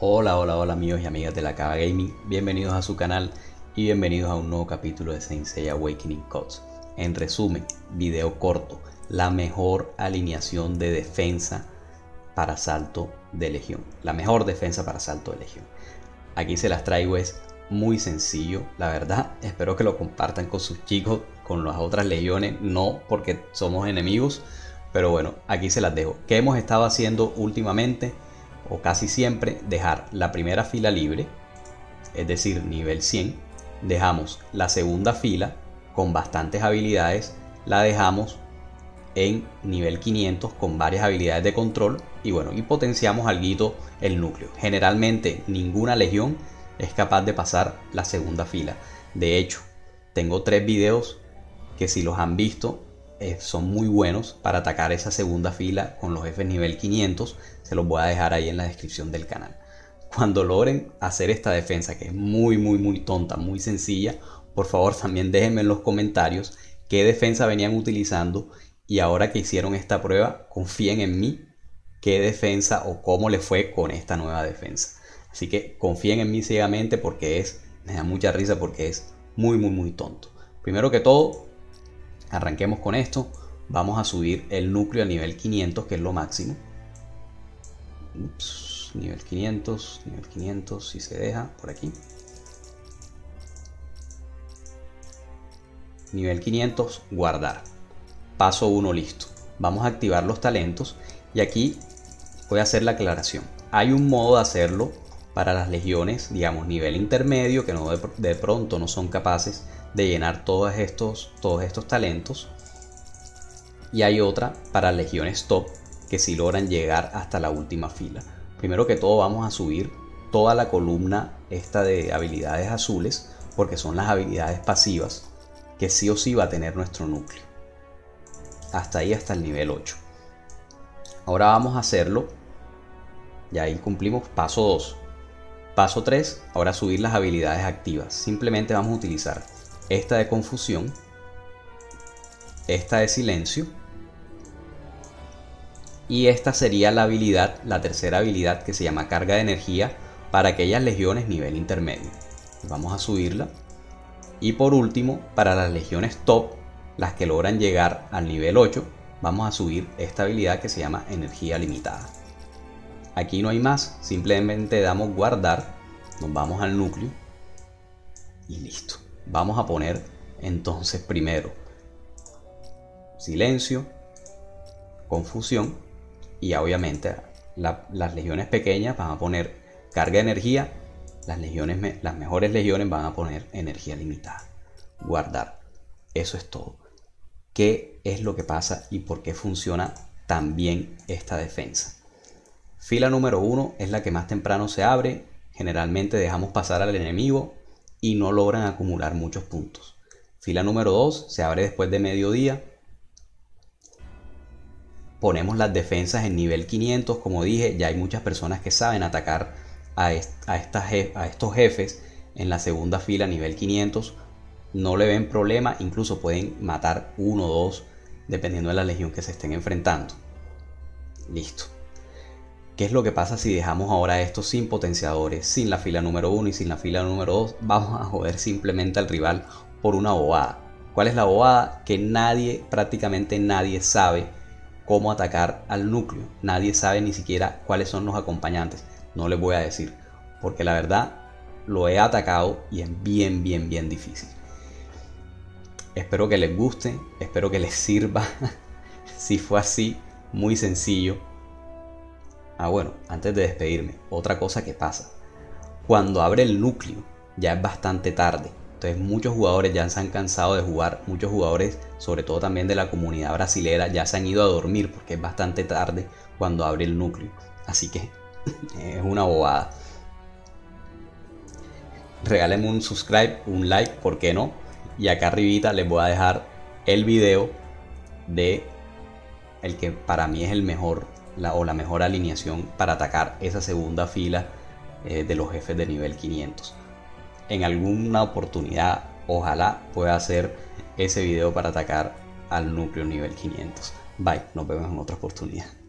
Hola, hola, hola amigos y amigas de la Cava Gaming, bienvenidos a su canal y bienvenidos a un nuevo capítulo de Saint Seiya Awakening Codes. En resumen, video corto, la mejor alineación de defensa para salto de legión, la mejor defensa para salto de legión. Aquí se las traigo, es muy sencillo, la verdad, espero que lo compartan con sus chicos, con las otras legiones, no porque somos enemigos, pero bueno, aquí se las dejo. ¿Qué hemos estado haciendo últimamente? O casi siempre, dejar la primera fila libre, es decir, nivel 100, dejamos la segunda fila con bastantes habilidades, la dejamos en nivel 500 con varias habilidades de control y bueno, y potenciamos alguito el núcleo. Generalmente ninguna legión es capaz de pasar la segunda fila. De hecho, tengo 3 videos que si los han visto son muy buenos para atacar esa segunda fila con los jefes nivel 500. Se los voy a dejar ahí en la descripción del canal. Cuando logren hacer esta defensa, que es muy tonta, muy sencilla, por favor también déjenme en los comentarios qué defensa venían utilizando y ahora que hicieron esta prueba, confíen en mí qué defensa o cómo les fue con esta nueva defensa. Así que confíen en mí ciegamente porque me da mucha risa porque es muy tonto. Primero que todo, arranquemos con esto. Vamos a subir el núcleo a nivel 500, que es lo máximo. Ups, nivel 500, si se deja por aquí. Nivel 500, guardar. Paso 1, listo. Vamos a activar los talentos y aquí voy a hacer la aclaración. Hay un modo de hacerlo para las legiones, digamos, nivel intermedio, que de pronto no son capaces de llenar todos estos talentos. Y hay otra para legiones top, que si logran llegar hasta la última fila. Primero que todo vamos a subir toda la columna esta de habilidades azules, porque son las habilidades pasivas que sí o sí va a tener nuestro núcleo. Hasta ahí, hasta el nivel 8. Ahora vamos a hacerlo. Y ahí cumplimos paso 2. Paso 3, ahora subir las habilidades activas. Simplemente vamos a utilizar esta de confusión, esta de silencio y esta sería la habilidad, la tercera habilidad, que se llama carga de energía para aquellas legiones nivel intermedio. Vamos a subirla. Y por último, para las legiones top, las que logran llegar al nivel 8, vamos a subir esta habilidad que se llama energía limitada. Aquí no hay más, simplemente damos guardar, nos vamos al núcleo y listo. Vamos a poner entonces primero silencio, confusión y obviamente las legiones pequeñas van a poner carga de energía, las mejores legiones van a poner energía limitada. Guardar, eso es todo. ¿Qué es lo que pasa y por qué funciona tan bien esta defensa? Fila número 1 es la que más temprano se abre. Generalmente dejamos pasar al enemigo y no logran acumular muchos puntos. Fila número 2 se abre después de mediodía. Ponemos las defensas en nivel 500. Como dije, ya hay muchas personas que saben atacar a estos jefes en la segunda fila nivel 500. No le ven problema, incluso pueden matar 1 o 2 dependiendo de la legión que se estén enfrentando. Listo. ¿Qué es lo que pasa si dejamos ahora esto sin potenciadores, sin la fila número 1 y sin la fila número 2? Vamos a joder simplemente al rival por una bobada. ¿Cuál es la bobada? Que prácticamente nadie sabe cómo atacar al núcleo. Nadie sabe ni siquiera cuáles son los acompañantes. No les voy a decir, porque la verdad lo he atacado y es bien difícil. Espero que les guste, espero que les sirva. Si fue así, muy sencillo. Bueno, antes de despedirme, otra cosa que pasa. Cuando abre el núcleo, ya es bastante tarde. Entonces muchos jugadores ya se han cansado de jugar. Muchos jugadores, sobre todo también de la comunidad brasilera, ya se han ido a dormir porque es bastante tarde cuando abre el núcleo. Así que es una bobada. Regálenme un subscribe, un like, ¿por qué no? Y acá arribita les voy a dejar el video de el que para mí es el mejor, la mejor alineación para atacar esa segunda fila de los jefes de nivel 500. En alguna oportunidad, ojalá pueda hacer ese video para atacar al núcleo nivel 500. Bye, nos vemos en otra oportunidad.